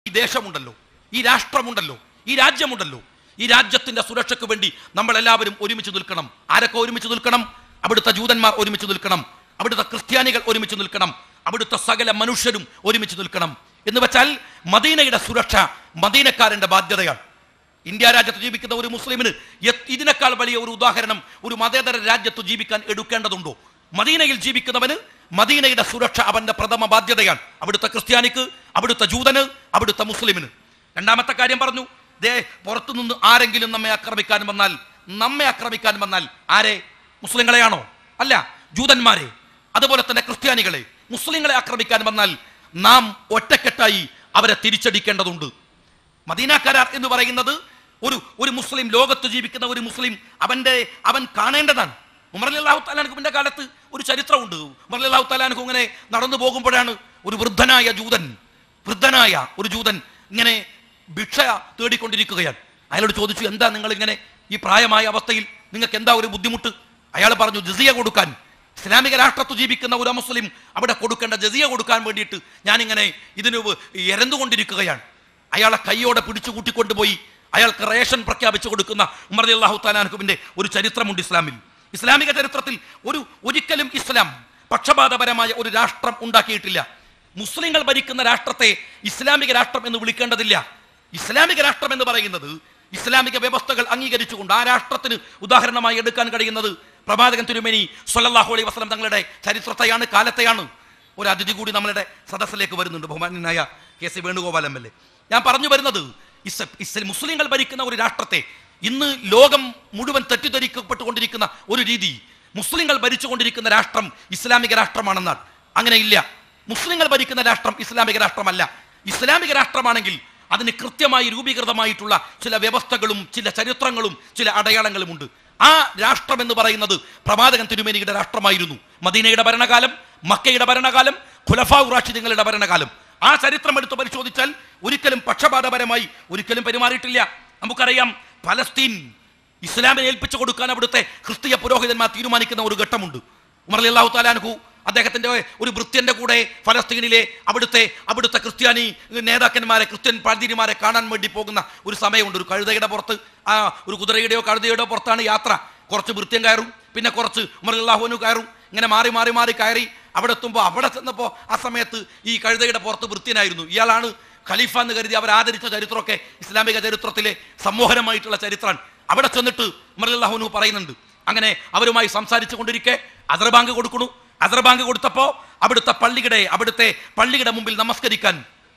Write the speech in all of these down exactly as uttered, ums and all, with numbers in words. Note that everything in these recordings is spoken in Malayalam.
ഈ ദേശമുണ്ടല്ലോ, ഈ രാഷ്ട്രമുണ്ടല്ലോ, ഈ രാജ്യമുണ്ടല്ലോ, ഈ രാജ്യത്തിന്റെ സുരക്ഷയ്ക്ക് വേണ്ടി നമ്മൾ എല്ലാവരും ഒരുമിച്ച് നിൽക്കണം. ആരൊക്കെ ഒരുമിച്ച് നിൽക്കണം? അവിടുത്തെ ജൂതന്മാർ ഒരുമിച്ച് നിൽക്കണം, അവിടുത്തെ ക്രിസ്ത്യാനികൾ ഒരുമിച്ച് നിൽക്കണം, അവിടുത്തെ സകല മനുഷ്യരും ഒരുമിച്ച് നിൽക്കണം. എന്ന് വെച്ചാൽ മദീനയുടെ സുരക്ഷ മദീനക്കാരന്റെ ബാധ്യതയാണ്. ഇന്ത്യ രാജ്യത്ത് ജീവിക്കുന്ന ഒരു മുസ്ലിമിന് ഇതിനേക്കാൾ വലിയ ഒരു ഉദാഹരണം ഒരു മതേതര രാജ്യത്ത് ജീവിക്കാൻ എടുക്കേണ്ടതുണ്ടോ? മദീനയിൽ ജീവിക്കുന്നവന് മദീനയുടെ സുരക്ഷ അവന്റെ പ്രഥമ ബാധ്യതയാണ്. അവിടുത്തെ ക്രിസ്ത്യാനിക്ക്, അവിടുത്തെ ജൂതന്, അവിടുത്തെ മുസ്ലിമിന്. രണ്ടാമത്തെ കാര്യം പറഞ്ഞു, ദേ പുറത്തുനിന്ന് ആരെങ്കിലും നമ്മെ ആക്രമിക്കാൻ വന്നാൽ, നമ്മെ ആക്രമിക്കാൻ വന്നാൽ ആരെ? മുസ്ലിങ്ങളെയാണോ? അല്ല, ജൂതന്മാരെ, അതുപോലെ തന്നെ ക്രിസ്ത്യാനികളെ. മുസ്ലിങ്ങളെ ആക്രമിക്കാൻ വന്നാൽ നാം ഒറ്റക്കെട്ടായി അവരെ തിരിച്ചടിക്കേണ്ടതുണ്ട്. മദീന കരാർ എന്ന് പറയുന്നത് ഒരു ഒരു മുസ്ലിം, ലോകത്ത് ജീവിക്കുന്ന ഒരു മുസ്ലിം അവന്റെ അവൻ കാണേണ്ടതാണ്. ഉമർ റളിയല്ലാഹു തആല അൻഹുവിന്റെ കാലത്ത് ഒരു ചരിത്രമുണ്ട്. ഉമർ റളിയല്ലാഹു തആല അൻഹു ഇങ്ങനെ നടന്നു പോകുമ്പോഴാണ് ഒരു വൃദ്ധനായ ജൂതൻ വൃദ്ധനായ ഒരു ജൂതൻ ഇങ്ങനെ ഭിക്ഷ തേടിക്കൊണ്ടിരിക്കുകയാണ്. അയാളോട് ചോദിച്ചു, എന്താ നിങ്ങൾ ഇങ്ങനെ ഈ പ്രായമായ അവസ്ഥയിൽ നിങ്ങൾക്ക് എന്താ ഒരു ബുദ്ധിമുട്ട്? അയാൾ പറഞ്ഞു, ജസിയ കൊടുക്കാൻ, ഇസ്ലാമിക രാഷ്ട്രത്ത് ജീവിക്കുന്ന ഒരു മുസ്ലിം അവിടെ കൊടുക്കേണ്ട ജസിയ കൊടുക്കാൻ വേണ്ടിയിട്ട് ഞാനിങ്ങനെ ഇതിന് എരന്നുകൊണ്ടിരിക്കുകയാണ്. അയാളെ കൈയോടെ പിടിച്ചു കൂട്ടിക്കൊണ്ടുപോയി അയാൾക്ക് റേഷൻ പ്രഖ്യാപിച്ചു കൊടുക്കുന്ന ഉമർ റളിയല്ലാഹു തആല അൻഹുവിന്റെ ഒരു ചരിത്രമുണ്ട് ഇസ്ലാമിൽ. ഇസ്ലാമിക ചരിത്രത്തിൽ ഒരു ഒരിക്കലും ഇസ്ലാം പക്ഷപാതപരമായ ഒരു രാഷ്ട്രം ഉണ്ടാക്കിയിട്ടില്ല. മുസ്ലിങ്ങൾ ഭരിക്കുന്ന രാഷ്ട്രത്തെ ഇസ്ലാമിക രാഷ്ട്രം എന്ന് വിളിക്കേണ്ടതില്ല. ഇസ്ലാമിക രാഷ്ട്രം എന്ന് പറയുന്നത് ഇസ്ലാമിക വ്യവസ്ഥകൾ അംഗീകരിച്ചുകൊണ്ട് ആ രാഷ്ട്രത്തിന് ഉദാഹരണമായി എടുക്കാൻ കഴിയുന്നത് പ്രവാചകൻ തിരുമേനി സ്വല്ലല്ലാഹു അലൈഹി വസല്ലം തങ്ങളുടെ ചരിത്രത്തെയാണ്, കാലത്തെയാണ്. ഒരു അതിഥി കൂടി നമ്മളുടെ സദസ്സിലേക്ക് വരുന്നുണ്ട്, ബഹുമാന്യനായ K C Venugopal M L A. ഞാൻ പറഞ്ഞു വരുന്നത്, മുസ്ലിങ്ങൾ ഭരിക്കുന്ന ഒരു രാഷ്ട്രത്തെ ഇന്ന് ലോകം മുഴുവൻ തെറ്റിദ്ധരിക്കപ്പെട്ടുകൊണ്ടിരിക്കുന്ന ഒരു രീതി, മുസ്ലിങ്ങൾ ഭരിച്ചുകൊണ്ടിരിക്കുന്ന രാഷ്ട്രം ഇസ്ലാമിക രാഷ്ട്രമാണെന്നാണ്. അങ്ങനെ ഇല്ല. മുസ്ലിങ്ങൾ ഭരിക്കുന്ന രാഷ്ട്രം ഇസ്ലാമിക രാഷ്ട്രമല്ല. ഇസ്ലാമിക രാഷ്ട്രമാണെങ്കിൽ അതിന് കൃത്യമായി രൂപീകൃതമായിട്ടുള്ള ചില വ്യവസ്ഥകളും ചില ചരിത്രങ്ങളും ചില അടയാളങ്ങളുമുണ്ട്. ആ രാഷ്ട്രം എന്ന് പറയുന്നത് പ്രവാചകൻ തിരുമേനിയുടെ രാഷ്ട്രമായിരുന്നു. മദീനയുടെ ഭരണകാലം, മക്കയുടെ ഭരണകാലം, ഖുലഫാഉ റാഷിദീങ്ങളുടെ ഭരണകാലം, ആ ചരിത്രം എടുത്ത് പരിശോധിച്ചാൽ ഒരിക്കലും പക്ഷപാതപരമായി ഒരിക്കലും പെരുമാറിയിട്ടില്ല. നമുക്കറിയാം, ഫലസ്തീൻ ഇസ്ലാമിനെ ഏൽപ്പിച്ചു കൊടുക്കാൻ അവിടുത്തെ ക്രിസ്തീയ പുരോഹിതന്മാർ തീരുമാനിക്കുന്ന ഒരു ഘട്ടമുണ്ട്. ഉമർ റളിയല്ലാഹു തആല അൻഹു അദ്ദേഹത്തിന്റെ ഒരു ഭൃത്യന്റെ കൂടെ ഫലസ്തീനിലെ അവിടുത്തെ അവിടുത്തെ ക്രിസ്ത്യാനി നേതാക്കന്മാരെ, ക്രിസ്ത്യൻ പാതിരിമാരെ കാണാൻ വേണ്ടി പോകുന്ന ഒരു സമയമുണ്ട്. ഒരു കഴുതയുടെ പുറത്ത്, ആ ഒരു കുതിരയുടെയോ കഴുതയുടെയോ പുറത്താണ് യാത്ര. കുറച്ച് ഭൃത്യൻ കയറും, പിന്നെ കുറച്ച് ഉമർ റളിയല്ലാഹു അൻഹു കയറും. ഇങ്ങനെ മാറി മാറി മാറി കയറി അവിടെ എത്തുമ്പോൾ, അവിടെ ചെന്നപ്പോൾ ആ സമയത്ത് ഈ കഴുതയുടെ പുറത്ത് ഭൃത്യനായിരുന്നു. ഇയാളാണ് ഖലീഫ എന്ന് കരുതി അവർ ആദരിച്ച ചരിത്രമൊക്കെ ഇസ്ലാമിക ചരിത്രത്തിലെ സമ്മോഹനമായിട്ടുള്ള ചരിത്രമാണ്. അവിടെ ചെന്നിട്ട് ഉമർ റളിയല്ലാഹു അൻഹു പറയുന്നുണ്ട്, അങ്ങനെ അവരുമായി സംസാരിച്ചു കൊണ്ടിരിക്കെ അസർ ബാങ്ക് കൊടുക്കുന്നു. അസർ ബാങ്ക് കൊടുത്തപ്പോൾ അവിടുത്തെ പള്ളിയുടെ അവിടുത്തെ പള്ളിയുടെ മുമ്പിൽ നമസ്കരിക്കാൻ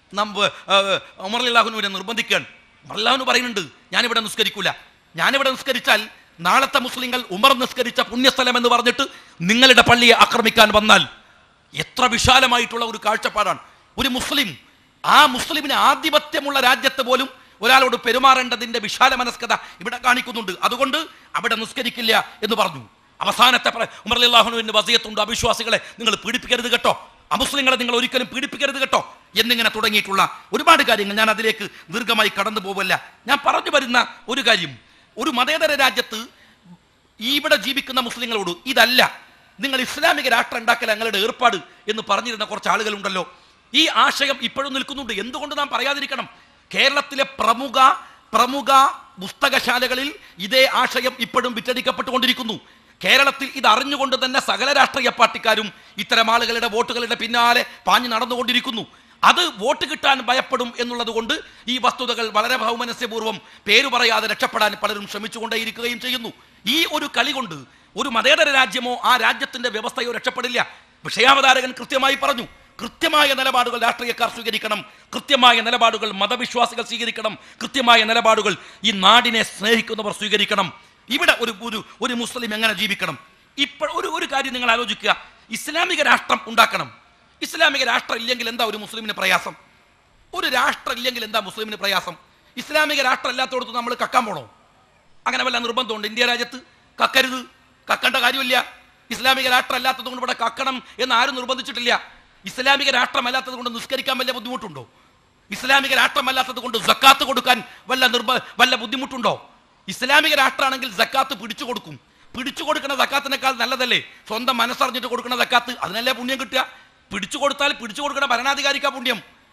ഉമർ റളിയല്ലാഹു അൻഹുവിനെ നിർബന്ധിക്കുകയാണ്. ഉമർ റളിയല്ലാഹു അൻഹു പറയുന്നുണ്ട്, ഞാനിവിടെ നിസ്കരിക്കൂല. ഞാനിവിടെ നിസ്കരിച്ചാൽ നാളത്തെ മുസ്ലിങ്ങൾ ഉമർ നിസ്കരിച്ച പുണ്യസ്ഥലം എന്ന് പറഞ്ഞിട്ട് നിങ്ങളുടെ പള്ളിയെ ആക്രമിക്കാൻ വന്നാൽ എത്ര വിശാലമായിട്ടുള്ള ഒരു കാഴ്ചപ്പാടാണ്. ഒരു മുസ്ലിം, ആ മുസ്ലിമിന് ആധിപത്യമുള്ള രാജ്യത്ത് പോലും ഒരാളോട് പെരുമാറേണ്ടതിന്റെ വിശാല മനസ്കത ഇവിടെ കാണിക്കുന്നുണ്ട്. അതുകൊണ്ട് അവിടെ നിസ്കരിക്കില്ല എന്ന് പറഞ്ഞു. അവസാനത്തെ ഉമർ റളിയല്ലാഹു അൻഹുവിന്റെ വസിയത്തുണ്ട്, അവിശ്വാസികളെ നിങ്ങൾ പീഡിപ്പിക്കരുത് കേട്ടോ, അമുസ്ലിങ്ങളെ നിങ്ങൾ ഒരിക്കലും പീഡിപ്പിക്കരുത് കേട്ടോ എന്നിങ്ങനെ തുടങ്ങിയിട്ടുള്ള ഒരുപാട് കാര്യങ്ങൾ. ഞാൻ അതിലേക്ക് ദീർഘമായി കടന്നു പോവല്ല. ഞാൻ പറഞ്ഞു വരുന്ന ഒരു കാര്യം, ഒരു മതേതര രാജ്യത്ത് ഇവിടെ ജീവിക്കുന്ന മുസ്ലിങ്ങളോട് ഇതല്ല നിങ്ങൾ ഇസ്ലാമിക രാഷ്ട്രം ഉണ്ടാക്കൽ ഞങ്ങളുടെ ഏർപ്പാട് എന്ന് പറഞ്ഞിരുന്ന കുറച്ച് ആളുകളുണ്ടല്ലോ. ഈ ആശയം ഇപ്പോഴും നിൽക്കുന്നുണ്ട്. എന്തുകൊണ്ട് നാം പറയാതിരിക്കണം? കേരളത്തിലെ പ്രമുഖ പ്രമുഖ പുസ്തകശാലകളിൽ ഇതേ ആശയം ഇപ്പോഴും വിറ്റടിക്കപ്പെട്ടുകൊണ്ടിരിക്കുന്നു. കേരളത്തിൽ ഇത് അറിഞ്ഞുകൊണ്ട് തന്നെ സകല രാഷ്ട്രീയ പാർട്ടിക്കാരും ഇത്തരം ആളുകളുടെ വോട്ടുകളുടെ പിന്നാലെ പാഞ്ഞു നടന്നുകൊണ്ടിരിക്കുന്നു. അത് വോട്ട് കിട്ടാൻ ഭയപ്പെടും എന്നുള്ളത് കൊണ്ട് ഈ വസ്തുതകൾ വളരെ ബഹുമനസ്യപൂർവ്വം പേരു പറയാതെ രക്ഷപ്പെടാൻ പലരും ശ്രമിച്ചുകൊണ്ടേയിരിക്കുകയും ചെയ്യുന്നു. ഈ ഒരു കളി കൊണ്ട് ഒരു മതേതര രാജ്യമോ ആ രാജ്യത്തിന്റെ വ്യവസ്ഥയോ രക്ഷപ്പെടില്ല. വിഷയാവതാരകൻ കൃത്യമായി പറഞ്ഞു, കൃത്യമായ നിലപാടുകൾ രാഷ്ട്രീയക്കാർ സ്വീകരിക്കണം, കൃത്യമായ നിലപാടുകൾ മതവിശ്വാസികൾ സ്വീകരിക്കണം, കൃത്യമായ നിലപാടുകൾ ഈ നാടിനെ സ്നേഹിക്കുന്നവർ സ്വീകരിക്കണം. ഇവിടെ ഒരു ഒരു ഒരു മുസ്ലിം എങ്ങനെ ജീവിക്കണം? ഇപ്പോൾ ഒരു ഒരു കാര്യം നിങ്ങൾ ആലോചിക്കുക, ഇസ്ലാമിക രാഷ്ട്രം ഉണ്ടാക്കണം. ഇസ്ലാമിക രാഷ്ട്രം ഇല്ലെങ്കിൽ എന്താ ഒരു മുസ്ലിമിന് പ്രയാസം? ഒരു രാഷ്ട്രം ഇല്ലെങ്കിൽ എന്താ മുസ്ലിമിന് പ്രയാസം? ഇസ്ലാമിക രാഷ്ട്രം ഇല്ലാത്തടത്ത് നമ്മൾ കക്കാൻ പോണോ? അങ്ങനെ വല്ല നിർബന്ധമുണ്ട്? ഇന്ത്യ രാജ്യത്ത് കക്കരുത്, കക്കേണ്ട കാര്യമില്ല. ഇസ്ലാമിക രാഷ്ട്രം അല്ലാത്തത് കൊണ്ട് ഇവിടെ കക്കണം എന്ന് ആരും നിർബന്ധിച്ചിട്ടില്ല. ഇസ്ലാമിക രാഷ്ട്രമല്ലാത്തത് കൊണ്ട് നിസ്കരിക്കാൻ വല്ല ബുദ്ധിമുട്ടുണ്ടോ? ഇസ്ലാമിക രാഷ്ട്രമല്ലാത്തത് കൊണ്ട് സക്കാത്ത് കൊടുക്കാൻ വല്ല നിർബ വല്ല ബുദ്ധിമുട്ടുണ്ടോ? ഇസ്ലാമിക രാഷ്ട്രമാണെങ്കിൽ സക്കാത്ത് പിടിച്ചു കൊടുക്കും. പിടിച്ചു കൊടുക്കുന്ന സക്കാത്തിനേക്കാൾ നല്ലതല്ലേ സ്വന്തം മനസ്സറിഞ്ഞിട്ട് കൊടുക്കുന്ന സക്കാത്ത്? അതിനല്ലേ പുണ്യം കിട്ടുക. പിടിച്ചു കൊടുത്താൽ പിടിച്ചു കൊടുക്കുന്ന ഭരണാധികാരിക്കാ പുണ്യം.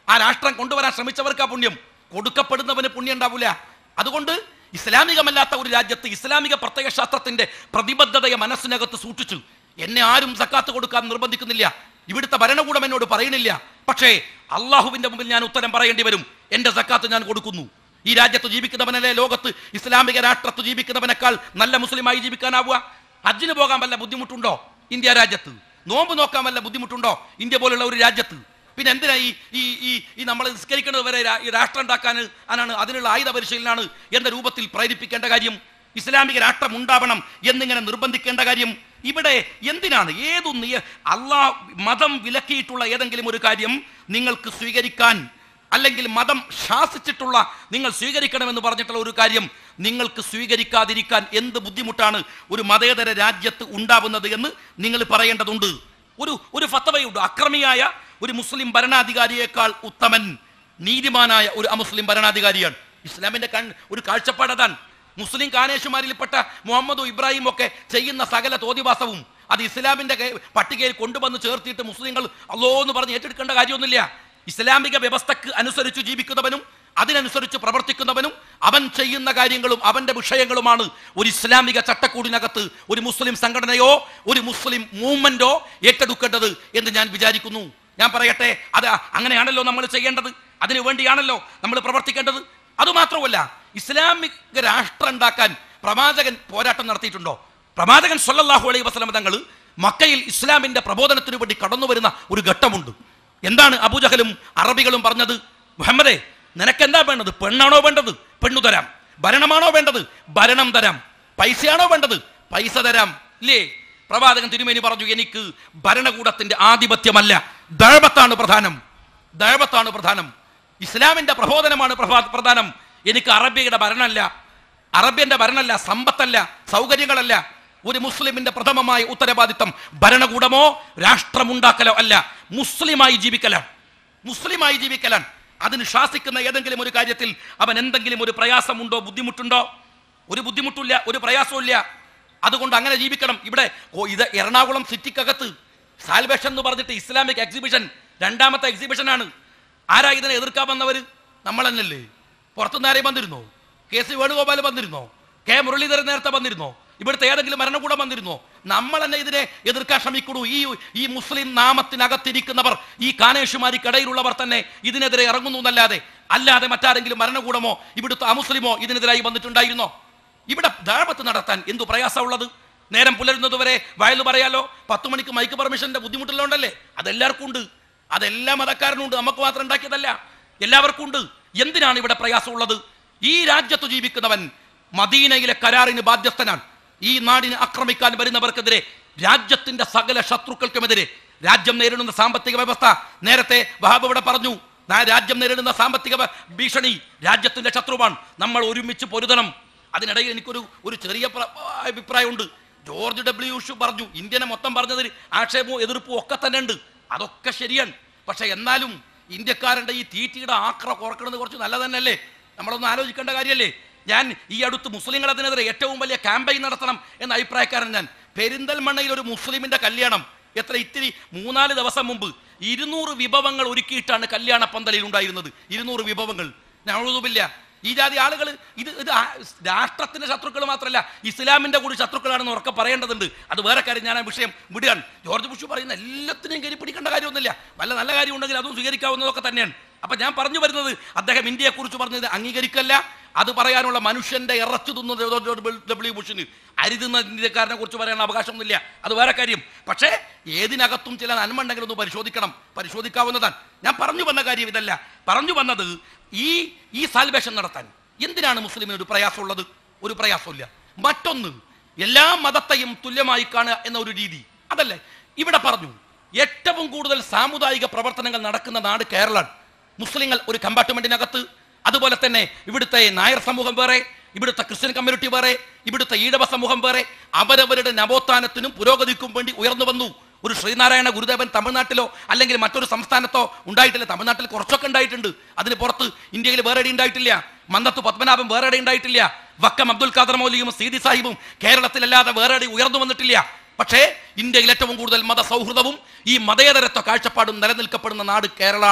ആ രാഷ്ട്രം കൊണ്ടുവരാൻ ശ്രമിച്ചവർക്ക് ആ പുണ്യം, കൊടുക്കപ്പെടുന്നവന് പുണ്യം ഉണ്ടാവില്ല. അതുകൊണ്ട് ഇസ്ലാമികമല്ലാത്ത ഒരു രാജ്യത്ത് ഇസ്ലാമിക പ്രത്യയശാസ്ത്രത്തിന്റെ പ്രതിബദ്ധതയെ മനസ്സിനകത്ത് സൂക്ഷിച്ചു എന്നെ ആരും സക്കാത്ത് കൊടുക്കാൻ നിർബന്ധിക്കുന്നില്ല, ഇവിടുത്തെ ഭരണകൂടം എന്നോട് പറയുന്നില്ല, പക്ഷേ അള്ളാഹുവിന്റെ മുമ്പിൽ ഞാൻ ഉത്തരം പറയേണ്ടി വരും. എന്റെ സക്കാത്ത് ഞാൻ കൊടുക്കുന്നു. ഈ രാജ്യത്ത് ജീവിക്കുന്നവനല്ലേ ലോകത്ത് ഇസ്ലാമിക രാഷ്ട്രത്ത് ജീവിക്കുന്നവനേക്കാൾ നല്ല മുസ്ലിമായി ജീവിക്കാനാവുക? ഹജ്ജിന് പോകാൻ വല്ല ബുദ്ധിമുട്ടുണ്ടോ ഇന്ത്യ രാജ്യത്ത്? നോമ്പ് നോക്കാൻ വല്ല ബുദ്ധിമുട്ടുണ്ടോ ഇന്ത്യ പോലുള്ള ഒരു രാജ്യത്ത്? പിന്നെ എന്തിനാ ഈ ഈ ഈ നമ്മൾ നിസ്കരിക്കുന്നത് വരെ ഈ രാഷ്ട്രം ഉണ്ടാക്കാൻ ആണ്, അതിനുള്ള ആയുധ പരിശീലനാണ് എന്ന രൂപത്തിൽ പ്രേരിപ്പിക്കേണ്ട കാര്യം? ഇസ്ലാമിക രാഷ്ട്രം ഉണ്ടാവണം എന്നിങ്ങനെ നിർബന്ധിക്കേണ്ട കാര്യം ഇവിടെ എന്തിനാണ്? ഏതു അള്ളാഹ് മതം വിലക്കിയിട്ടുള്ള ഏതെങ്കിലും ഒരു കാര്യം നിങ്ങൾക്ക് സ്വീകരിക്കാൻ, അല്ലെങ്കിൽ മതം ശാസിച്ചിട്ടുള്ള നിങ്ങൾ സ്വീകരിക്കണമെന്ന് പറഞ്ഞിട്ടുള്ള ഒരു കാര്യം നിങ്ങൾക്ക് സ്വീകരിക്കാതിരിക്കാൻ എന്ത് ബുദ്ധിമുട്ടാണ് ഒരു മതേതര രാജ്യത്ത് ഉണ്ടാവുന്നത് എന്ന് നിങ്ങൾ പറയേണ്ടതുണ്ട്. ഒരു ഒരു ഫത്വയുണ്ട്, അക്രമിയായ ഒരു മുസ്ലിം ഭരണാധികാരിയേക്കാൾ ഉത്തമൻ നീതിമാനായ ഒരു അമുസ്ലിം ഭരണാധികാരിയാണ്. ഇസ്ലാമിന്റെ കൺ ഒരു കാഴ്ചപ്പാടതാണ്. മുസ്ലിം കാനേഷുമാരിൽപ്പെട്ട മുഹമ്മദും ഇബ്രാഹിം ഒക്കെ ചെയ്യുന്ന സകല തോന്നിവാസവും അത് ഇസ്ലാമിന്റെ പട്ടികയിൽ കൊണ്ടുവന്ന് ചേർത്തിട്ട് മുസ്ലിങ്ങൾ അല്ലോ എന്ന് പറഞ്ഞ് ഏറ്റെടുക്കേണ്ട കാര്യമൊന്നുമില്ല. ഇസ്ലാമിക വ്യവസ്ഥക്ക് അനുസരിച്ച് ജീവിക്കുന്നവനും അതിനനുസരിച്ച് പ്രവർത്തിക്കുന്നവനും അവൻ ചെയ്യുന്ന കാര്യങ്ങളും അവന്റെ വിഷയങ്ങളുമാണ് ഒരു ഇസ്ലാമിക ചട്ടക്കൂടിനകത്ത് ഒരു മുസ്ലിം സംഘടനയോ ഒരു മുസ്ലിം മൂവ്മെന്റോ ഏറ്റെടുക്കേണ്ടത് എന്ന് ഞാൻ വിചാരിക്കുന്നു. ഞാൻ പറയട്ടെ, അത് അങ്ങനെയാണല്ലോ നമ്മൾ ചെയ്യേണ്ടത്, അതിനു വേണ്ടിയാണല്ലോ നമ്മൾ പ്രവർത്തിക്കേണ്ടത്. അതുമാത്രമല്ല, ഇസ്ലാമിക രാഷ്ട്രം ഉണ്ടാക്കാൻ പ്രവാചകൻ പോരാട്ടം നടത്തിയിട്ടുണ്ടോ? പ്രവാചകൻ സ്വല്ലല്ലാഹു അലൈഹി വസല്ലം തങ്ങൾ മക്കയിൽ ഇസ്ലാമിന്റെ പ്രബോധനത്തിനു വേണ്ടി കടന്നു വരുന്ന ഒരു ഘട്ടമുണ്ട്. എന്താണ് അബൂജഹലും അറബികളും പറഞ്ഞത്? മുഹമ്മദേ, നിനക്കെന്താ വേണ്ടത്? പെണ്ണാണോ വേണ്ടത്? പെണ്ണു തരാം. ഭരണമാണോ വേണ്ടത്? ഭരണം തരാം. പൈസയാണോ വേണ്ടത്? പൈസ തരാം. ഇല്ലേ? പ്രവാചകൻ തിരുമേനി പറഞ്ഞു, എനിക്ക് ഭരണകൂടത്തിന്റെ ആധിപത്യമല്ല, ദഅവത്താണ് പ്രധാനം. ദഅവത്താണ് പ്രധാനം. ഇസ്ലാമിന്റെ പ്രബോധനമാണ് പ്രധാനം. എനിക്ക് അറബിയുടെ ഭരണമല്ല, അറബ്യന്റെ ഭരണമല്ല, സമ്പത്തല്ല, സൗകര്യങ്ങളല്ല. ഒരു മുസ്ലിമിന്റെ പ്രഥമമായ ഉത്തരവാദിത്തം ഭരണകൂടമോ രാഷ്ട്രമുണ്ടാക്കലോ അല്ല, മുസ്ലിമായി ജീവിക്കലാണ്. മുസ്ലിമായി ജീവിക്കലാണ്. അതിന് ശാസിക്കുന്ന ഏതെങ്കിലും ഒരു കാര്യത്തിൽ അവൻ എന്തെങ്കിലും ഒരു പ്രയാസമുണ്ടോ, ബുദ്ധിമുട്ടുണ്ടോ? ഒരു ബുദ്ധിമുട്ടില്ല, ഒരു പ്രയാസവും ഇല്ല. അതുകൊണ്ട് അങ്ങനെ ജീവിക്കണം. ഇവിടെ ഇത് എറണാകുളം സിറ്റിക്കകത്ത് സാൽവേഷൻ എന്ന് പറഞ്ഞിട്ട് ഇസ്ലാമിക് എക്സിബിഷൻ രണ്ടാമത്തെ എക്സിബിഷനാണ്. ആരാ ഇതിനെ എതിർക്കാൻ വന്നവര്? നമ്മൾ തന്നെയല്ലേ. പുറത്തുനിന്ന് ആരെയും വന്നിരുന്നോ? കെ സി വേണുഗോപാൽ വന്നിരുന്നോ? കെ മുരളീധരൻ നേരത്തെ വന്നിരുന്നോ? ഇവിടുത്തെ ഏതെങ്കിലും ഭരണകൂടം വന്നിരുന്നോ? നമ്മൾ തന്നെ ഇതിനെ എതിർക്കാൻ ശ്രമിക്കണു. ഈ ഈ മുസ്ലിം നാമത്തിനകത്തിരിക്കുന്നവർ, ഈ കാനേഷുമാരിക്കിടയിലുള്ളവർ തന്നെ ഇതിനെതിരെ ഇറങ്ങുന്നു എന്നല്ലാതെ, അല്ലാതെ മറ്റാരെങ്കിലും ഭരണകൂടമോ ഇവിടുത്തെ അമുസ്ലിമോ ഇതിനെതിരായി വന്നിട്ടുണ്ടായിരുന്നോ? ഇവിടെ ദഅവത്ത് നടത്താൻ എന്തു പ്രയാസമുള്ളത്? നേരം പുലരുന്നതുവരെ വയലു പറയാലോ. പത്തു മണിക്ക് മൈക്ക് പെർമിഷന്റെ ബുദ്ധിമുട്ടുള്ളതുകൊണ്ടല്ലേ? അതെല്ലാവർക്കും ഉണ്ട്. അതെല്ലാ മതക്കാരനുണ്ട്. നമുക്ക് മാത്രം ഉണ്ടാക്കിയതല്ല, എല്ലാവർക്കും ഉണ്ട്. എന്തിനാണ് ഇവിടെ പ്രയാസമുള്ളത്? ഈ രാജ്യത്ത് ജീവിക്കുന്നവൻ മദീനയിലെ കരാറിന് ബാധ്യസ്ഥനാണ്. ഈ നാടിനെ ആക്രമിക്കാൻ വരുന്നവർക്കെതിരെ, രാജ്യത്തിന്റെ സകല ശത്രുക്കൾക്കുമെതിരെ രാജ്യം നേരിടുന്ന സാമ്പത്തിക വ്യവസ്ഥ, നേരത്തെ വഹാബ് ഇവിടെ പറഞ്ഞു, രാജ്യം നേരിടുന്ന സാമ്പത്തിക ഭീഷണി രാജ്യത്തിന്റെ ശത്രുവാണ്. നമ്മൾ ഒരുമിച്ച് പൊരുതണം. അതിനിടയിൽ എനിക്കൊരു ഒരു ചെറിയ അഭിപ്രായമുണ്ട്. ജോർജ് ഡബ്ല്യു ബുഷ് പറഞ്ഞു, ഇന്ത്യനെ മൊത്തം പറഞ്ഞതിൽ ആക്ഷേപവും എതിർപ്പും ഒക്കെ തന്നെ ഉണ്ട്. അതൊക്കെ ശരിയാണ്. പക്ഷെ എന്നാലും ഇന്ത്യക്കാരൻ്റെ ഈ തീറ്റിയുടെ ആക്ര കുറക്കണത് കുറച്ച് നല്ലത് തന്നെയല്ലേ? നമ്മളൊന്ന് ആലോചിക്കേണ്ട കാര്യമല്ലേ? ഞാൻ ഈ അടുത്ത് മുസ്ലിങ്ങൾ അതിനെതിരെ ഏറ്റവും വലിയ ക്യാമ്പയിൻ നടത്തണം എന്ന അഭിപ്രായക്കാരൻ ഞാൻ. പെരിന്തൽമണ്ണയിൽ ഒരു മുസ്ലിമിന്റെ കല്യാണം, എത്ര ഇത്തിരി മൂന്നാല് ദിവസം മുമ്പ് ഇരുന്നൂറ് വിഭവങ്ങൾ ഒരുക്കിയിട്ടാണ് കല്യാണ പന്തലിൽ ഉണ്ടായിരുന്നത്. ഇരുന്നൂറ് വിഭവങ്ങൾ. നഅൂദുബില്ലാ. ഈ ജാതി ആളുകൾ ഇത് ഇത് രാഷ്ട്രത്തിന്റെ ശത്രുക്കൾ മാത്രമല്ല, ഇസ്ലാമിന്റെ കൂടി ശത്രുക്കളാണെന്ന് ഉറക്കെ പറയേണ്ടതുണ്ട്. അത് വേറെ കാര്യം. ഞാൻ ആ വിഷയം വിടുകയാണ്. ജോർജ് ബുഷ് പറയുന്ന എല്ലാത്തിനെയും കയറി പിടിക്കേണ്ട കാര്യമൊന്നുമില്ല. വല്ല നല്ല കാര്യം ഉണ്ടെങ്കിൽ അതും സ്വീകരിക്കാവുന്നതൊക്കെ തന്നെയാണ്. അപ്പൊ ഞാൻ പറഞ്ഞു വരുന്നത്, അദ്ദേഹം ഇന്ത്യയെക്കുറിച്ച് പറഞ്ഞത് അംഗീകരിക്കല്ല. അത് പറയാനുള്ള മനുഷ്യന്റെ ഇറച്ചു തിന്നുന്ന ജോർജ് ഡബ്ല്യു ബുഷിന് അരുതുന്ന ഇന്ത്യക്കാരനെ കുറിച്ച് പറയാനുള്ള അവകാശമൊന്നുമില്ല. അത് വേറെ കാര്യം. പക്ഷേ ഏതിനകത്തും ചില നന്മ ഉണ്ടെങ്കിൽ ഒന്ന് പരിശോധിക്കണം, പരിശോധിക്കാവുന്നതാണ്. ഞാൻ പറഞ്ഞു വന്ന കാര്യം ഇതല്ല. പറഞ്ഞു വന്നത്, ഈ ഈ സാൽവേഷൻ നടത്താൻ എന്തിനാണ് മുസ്ലിമിന് ഒരു പ്രയാസമുള്ളത്? ഒരു പ്രയാസമില്ല. മറ്റൊന്ന്, എല്ലാ മതത്തെയും തുല്യമായി കാണുക എന്ന ഒരു രീതി, അതല്ലേ ഇവിടെ പറഞ്ഞു. ഏറ്റവും കൂടുതൽ സാമുദായിക പ്രവർത്തനങ്ങൾ നടക്കുന്ന നാട് കേരളമാണ്. മുസ്ലിങ്ങൾ ഒരു കമ്പാർട്ട്മെന്റിനകത്ത്, അതുപോലെ തന്നെ ഇവിടുത്തെ നായർ സമൂഹം വേറെ, ഇവിടുത്തെ ക്രിസ്ത്യൻ കമ്മ്യൂണിറ്റി വേറെ, ഇവിടുത്തെ ഈഴവ സമൂഹം വേറെ, അവരവരുടെ നവോത്ഥാനത്തിനും പുരോഗതിക്കും വേണ്ടി ഉയർന്നു വന്നു. ഒരു ശ്രീനാരായണ ഗുരുദേവൻ തമിഴ്നാട്ടിലോ അല്ലെങ്കിൽ മറ്റൊരു സംസ്ഥാനത്തോ ഉണ്ടായിട്ടില്ല. തമിഴ്നാട്ടിൽ കുറച്ചൊക്കെ ഉണ്ടായിട്ടുണ്ട്, അതിന് പുറത്ത് ഇന്ത്യയിൽ വേറെ ഇടം ഉണ്ടായിട്ടില്ല. മന്നത്ത് പത്മനാഭൻ വേറെ ഇടം ഉണ്ടായിട്ടില്ല. വക്കം അബ്ദുൽ ഖാദർ മൗലിയും സീതി സാഹിബും കേരളത്തിലല്ലാതെ വേറെ ഇടം ഉയർന്നു വന്നിട്ടില്ല. പക്ഷേ ഇന്ത്യയിൽ ഏറ്റവും കൂടുതൽ മതസൗഹൃദവും ഈ മതേതരത്വ കാഴ്ചപ്പാടും നിലനിൽക്കപ്പെടുന്ന നാട് കേരളമാണ്.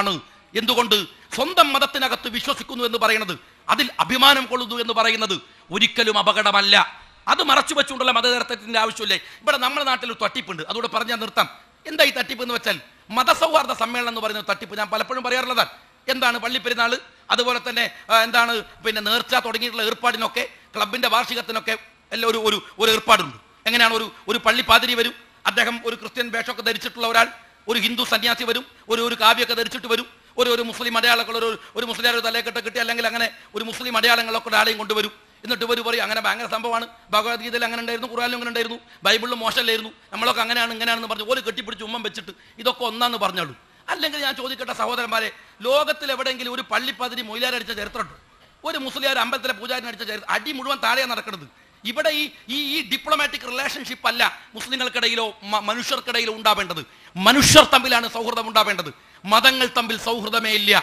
എന്തുകൊണ്ട്? സ്വന്തം മതത്തിനകത്ത് വിശ്വസിക്കുന്നു എന്ന് പറയുന്നത്, അതിൽ അഭിമാനം കൊള്ളുന്നു എന്ന് പറയുന്നത് ഒരിക്കലും അപകടമല്ല. അത് മറച്ചു വെച്ചുകൊണ്ടുള്ള മതനിരത്തത്തിന്റെ ആവശ്യമില്ലേ. ഇവിടെ നമ്മുടെ നാട്ടിൽ ഒരു തട്ടിപ്പുണ്ട്, അതുകൂടെ പറഞ്ഞാൽ നിർത്താം. എന്താ ഈ തട്ടിപ്പ് എന്ന് വെച്ചാൽ, മതസൗഹാർദ്ദ സമ്മേളനം എന്ന് പറയുന്ന തട്ടിപ്പ് ഞാൻ പലപ്പോഴും പറയാറുള്ളതാണ്. എന്താണ് പള്ളിപ്പെരുന്നാൾ, അതുപോലെ തന്നെ എന്താണ് പിന്നെ നേർച്ച തുടങ്ങിയിട്ടുള്ള ഏർപ്പാടിനൊക്കെ, ക്ലബിന്റെ വാർഷികത്തിനൊക്കെ എല്ലാം ഒരു ഒരു ഒരു ഏർപ്പാടുണ്ട്. എങ്ങനെയാണ്? ഒരു ഒരു പള്ളി പാതിരി വരും, അദ്ദേഹം ഒരു ക്രിസ്ത്യൻ വേഷമൊക്കെ ധരിച്ചിട്ടുള്ള ഒരാൾ, ഒരു ഹിന്ദു സന്യാസി വരും, ഒരു ഒരു കാവ്യമൊക്കെ ധരിച്ചിട്ട് വരും, ഒരു ഒരു മുസ്ലിം അടയാളങ്ങൾ, ഒരു ഒരു മുസ്ലിം ഒരു തലക്കെട്ട് കിട്ടി, അല്ലെങ്കിൽ അങ്ങനെ ഒരു മുസ്ലിം അടയാളങ്ങളൊക്കെ ഒരാളെയും കൊണ്ടുവരും. എന്നിട്ട് ഇവർ പറയും അങ്ങനെ ഭയങ്കര സംഭവമാണ്, ഭഗവത്ഗീതയിൽ അങ്ങനെ ഉണ്ടായിരുന്നു, ഖുർആനിലും അങ്ങനെ ഉണ്ടായിരുന്നു, ബൈബിളിലും മോശമല്ലായിരുന്നു, നമ്മളൊക്കെ അങ്ങനെയാണ് ഇങ്ങനെയാണെന്ന് പറഞ്ഞു ഒരു കെട്ടിപ്പിടിച്ച് ഉമ്മം വെച്ചിട്ട് ഇതൊക്കെ ഒന്നാന്ന് പറഞ്ഞോളൂ. അല്ലെങ്കിൽ ഞാൻ ചോദിക്കട്ടെ സഹോദരന്മാരെ, ലോകത്തിൽ എവിടെയെങ്കിലും ഒരു പള്ളിപ്പാതിരി മൊയിലാരടിച്ച ചരിത്രമുണ്ട്? ഒരു മുസ്ലിം ഒരു അമ്പലത്തിലെ പൂജാരിനടിച്ച ചരിത്രം? അടി മുഴുവൻ താഴെയാണ് നടക്കുന്നത്. ഇവിടെ ഈ ഈ ഡിപ്ലോമാറ്റിക് റിലേഷൻഷിപ്പ് അല്ല മുസ്ലിങ്ങൾക്കിടയിലോ മനുഷ്യർക്കിടയിലോ ഉണ്ടാവേണ്ടത്. മനുഷ്യർ തമ്മിലാണ് സൗഹൃദം ഉണ്ടാവേണ്ടത്. മതങ്ങൾ തമ്മിൽ സൗഹൃദമേ ഇല്ല.